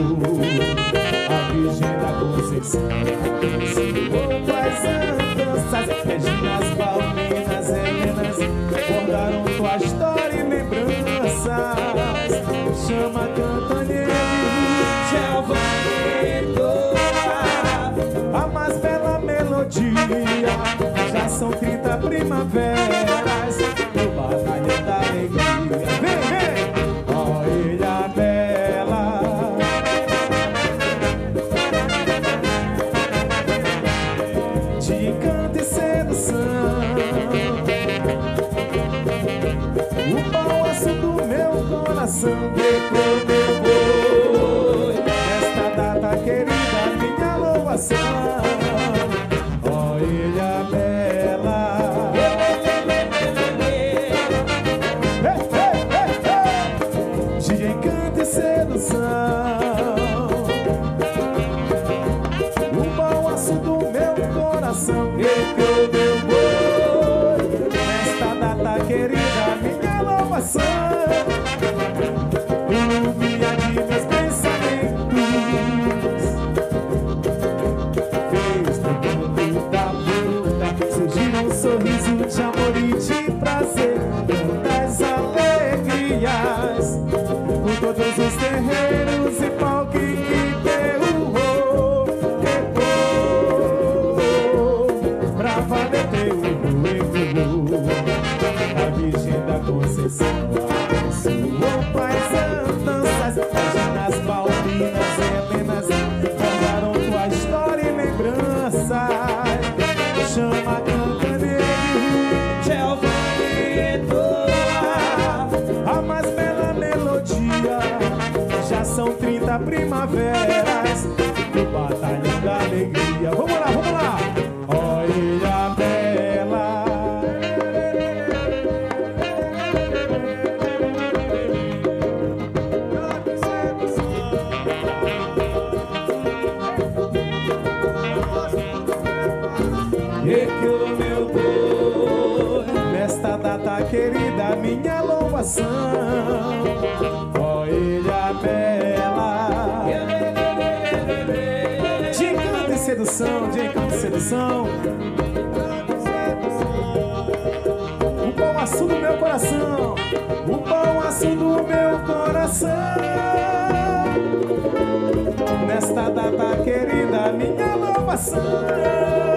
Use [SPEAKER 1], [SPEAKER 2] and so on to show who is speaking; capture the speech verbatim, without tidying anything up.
[SPEAKER 1] a Virgem da Conceição. Ensinou faz andanças, Reginas, Paulinas, Helenas, recordaram tua história e lembranças. Chama, canta, a mais bela melodia. Já são trinta primaveras no batalhão da alegria. Vem, vem! Ó, ilha bela, de encanto e sedução, o balanço do meu coração. Depois meu boi, nesta data querida, minha louvação. Ó, ilha bela, de encanto e sedução, o balanço do meu coração. Eu meu boi, nesta data querida, minha louvação. Ilumina de meus pensamentos, fez no canto da boca surgir um sorriso de amor e de prazer, tantas alegrias por todos os terreiros e palco que derrubou, ecoou, pra valer teu eco. A Virgem da Conceição abençoou paz andanças, Reginas, Paulinas, Helenas, contaram tua história e lembranças. Chama, canta, negro, a mais bela melodia. Já são trinta primaveras no batalhão da alegria. Vamos lá, vamos lá! Ó, ilha bela, requeu meu boi, nesta data querida, minha louvação. Ó, ilha bela, de encanto e sedução, de encanto e sedução, o pão açul do meu coração, o pão açul do meu coração. Nesta data querida, minha louvação.